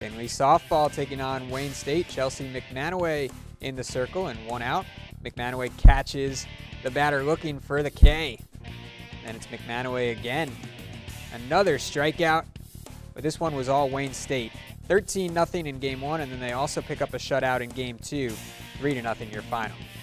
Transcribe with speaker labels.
Speaker 1: Findlay softball taking on Wayne State. Chelsea McManaway in the circle and 1 out. McManaway catches the batter looking for the K. And it's McManaway again. Another strikeout, but this one was all Wayne State. 13-0 in game 1, and then they also pick up a shutout in game 2. 3-0 your final.